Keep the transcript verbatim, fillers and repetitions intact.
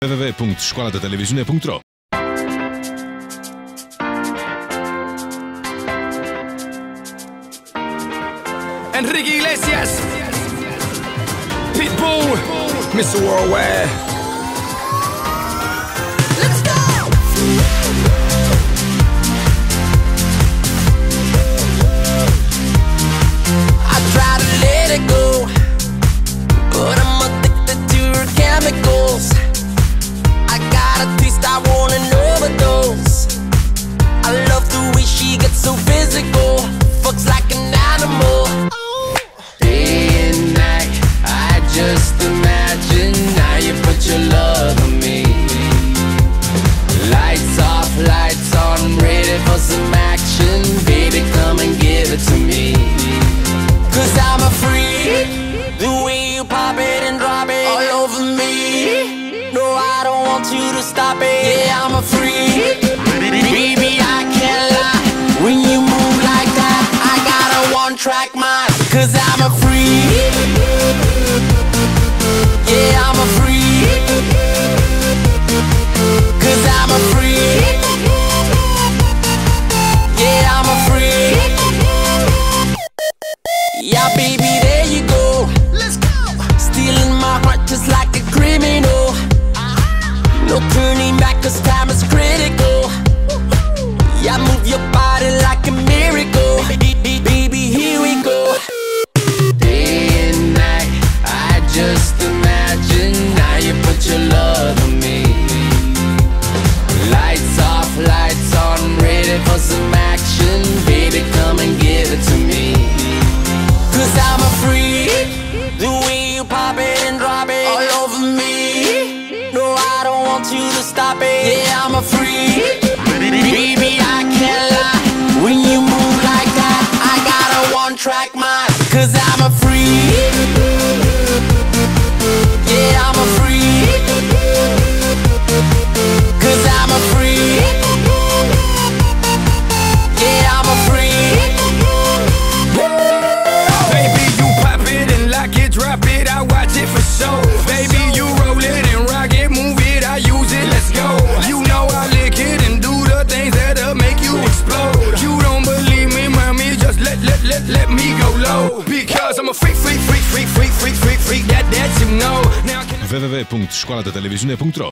w w w punct școala de televiziune punct ro Enrique Iglesias, Pitbull, mister Worldwide. Let's go! I try to let it go, but I'm addicted to her chemicals. I got a taste, I want an overdose. I love the way she gets so physical, fucks like an animal. Just imagine now you put your love on me. Lights off, lights on, ready for some action. Baby, come and give it to me. Cause I'm a freak, the way you pop it and drop it all over me. No, I don't want you to stop it. Yeah, I'm a freak, baby, I can't lie. When you move like that, I got a one-track mind. Cause I'm a freak. Yeah, I'm a freak, cause I'm a freak. Yeah, I'm a freak. Yeah, baby, there you go. Let's go. Stealing my heart just like a criminal. No turning back cause time is critical. Yeah, move your body like a miracle. Baby, here we go. Day and night, I just imagine now you put your love on me. Lights off, lights on, ready for some action. Baby, come and give it to me. Cause I'm a freak, the way you pop it and drop it all over me. No, I don't want you to stop it. Yeah, I'm a freak, baby, I can't lie. When you move like that, I got a one-track mind. Cause I'm a freak. Yeah, I'm a freak, cause I'm a freak. Yeah, I'm a freak. Baby, you pop it and lock it, drop it, I watch it for show. Baby, you roll it and rock it, move it, I use it, let's go. You know I lick it and do the things that'll make you explode. You don't believe me, mommy, just let, let, let, let me go low. Because I'm a freak, freak, freak, freak, freak, freak, freak, freak, that, that you know. w w w punct școala de televiziune punct ro